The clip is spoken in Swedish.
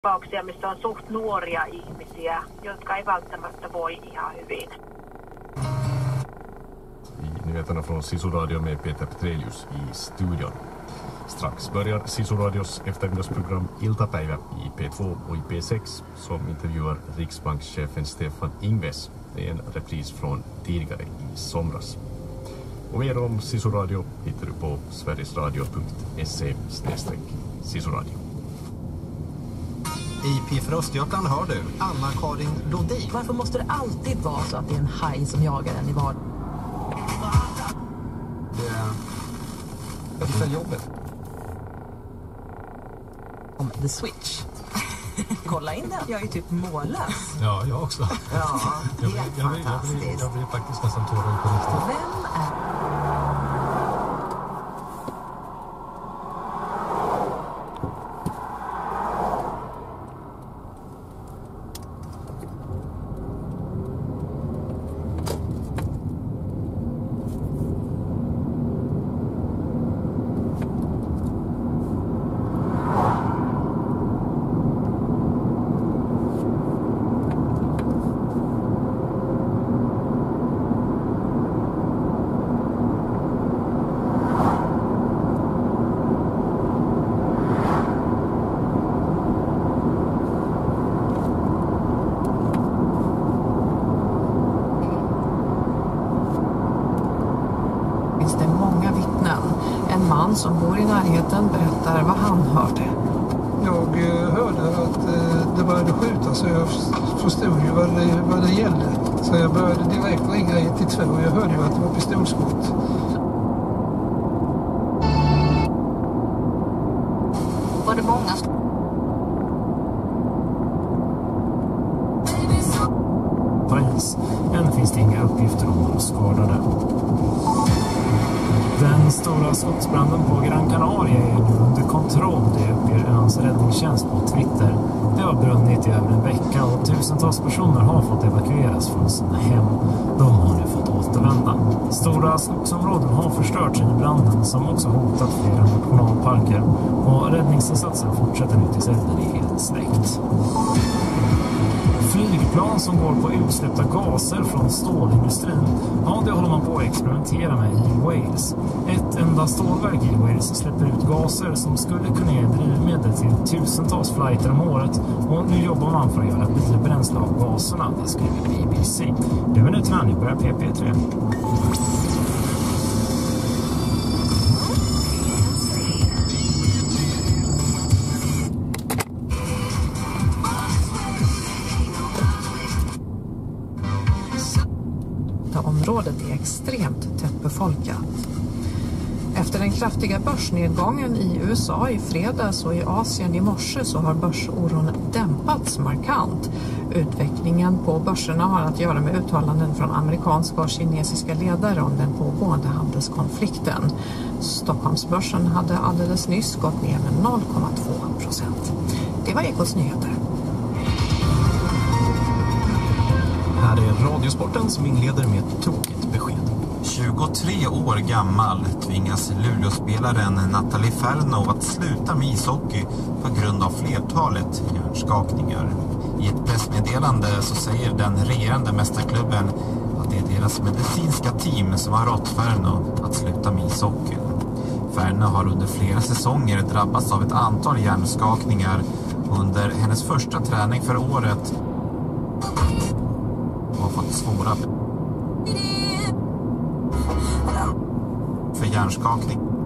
tapauksia, missä on suht nuoria ihmisiä, jotka ei välttämättä voi ihan hyvin. Nyheterna från Sisuradio med Peter Petrelius i studion. Strax börjar Sisuradios eftermiddagsprogram Iltapäivä i P2 och i P6 som intervjuar riksbankschefen Stefan Ingves. Det är en repris från tidigare i somras. Och mer om Sisuradio hittar du på sverigesradio.se/Sisuradio. I P4 Östergötland hör du Anna-Karin Lodin. Varför måste det alltid vara så att det är en haj som jagar en i vardagen? Jag fick jobbet. Om The Switch. Kolla in den, jag är ju typ mållös. Ja, jag också. Ja, helt fantastiskt. Jag blir faktiskt nästan tårögd på riktigt. Vem är... som bor i närheten berättar vad han hörde. Jag hörde att det började skjuta så jag förstod ju vad det gällde. Så jag började direkt ringa 112 och jag hörde ju att det var pistolskott. Var det många? Paris. Än finns det inga uppgifter om några skadade. Den stora skogsbranden på Gran Canaria är nu under kontroll, det uppger öns räddningstjänst på Twitter. Det har brunnit i över en vecka och tusentals personer har fått evakueras från sina hem. De har nu fått återvända. Stora skogsområden har förstörts i branden som också hotat flera nationalparker. Och räddningsinsatsen fortsätter nu tills elden är helt släckt. Flygplan som går på utsläppta gaser från stålindustrin, ja, det håller man på att experimentera med i Wales. Ett enda stålverk i Wales släpper ut gaser som skulle kunna ge drivmedel till tusentals flighter om året, och nu jobbar man för att göra biobränsle av gaserna, det skriver BBC. Det var nu till nu börjar PP3. Området är extremt tättbefolkat. Efter den kraftiga börsnedgången i USA i fredags och i Asien i morse så har börsoron dämpats markant. Utvecklingen på börserna har att göra med uttalanden från amerikanska och kinesiska ledare om den pågående handelskonflikten. Stockholmsbörsen hade alldeles nyss gått ner med 0,2%. Det var Ekots nyheter. Här är Radiosporten som inleder med ett tråkigt besked. 23 år gammal tvingas Luleåspelaren Natalie Ferno att sluta med ishockey på grund av flertalet hjärnskakningar. I ett pressmeddelande så säger den regerande mästarklubben att det är deras medicinska team som har rått Ferno att sluta med ishockey. Ferno har under flera säsonger drabbats av ett antal hjärnskakningar. Under hennes första träning för året har fått svåra för hjärnskakning.